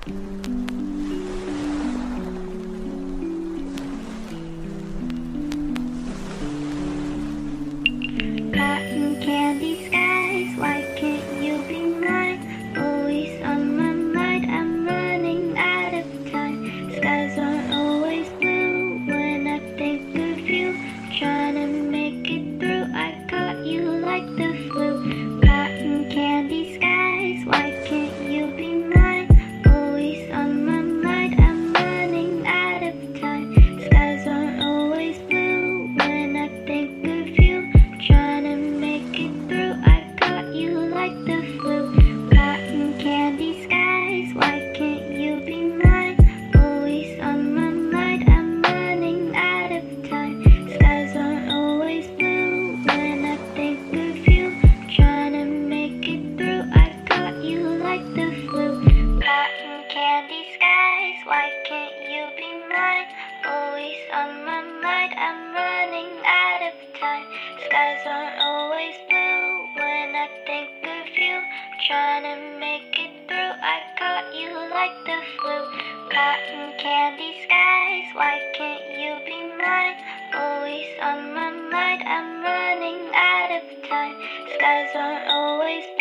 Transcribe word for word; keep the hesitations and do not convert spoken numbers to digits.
Cotton candy skies, why can't you be mine? Always on my mind, I'm running out of time. Skies aren't always blue when I think of you. Trying to make it through, I caught you like the flu. Cotton candy skies, why can't you be mine? Always on my mind, I'm running out of time. Skies aren't always blue when I think of you. Trying to make it through, I caught you like the flu. Cotton candy skies, why can't you be mine? Always on my mind, I'm running out of time. Skies aren't always blue when I think of you. Trying to make it through, I caught you like the flu. Cotton candy skies, why can't you be mine? Always on my mind, I'm running out of time. Skies aren't always blue when I think of you. Trying to make it through, I caught you like the flu. Cotton candy skies, why can't you be mine? Always on my mind, I'm running out of time. Skies aren't always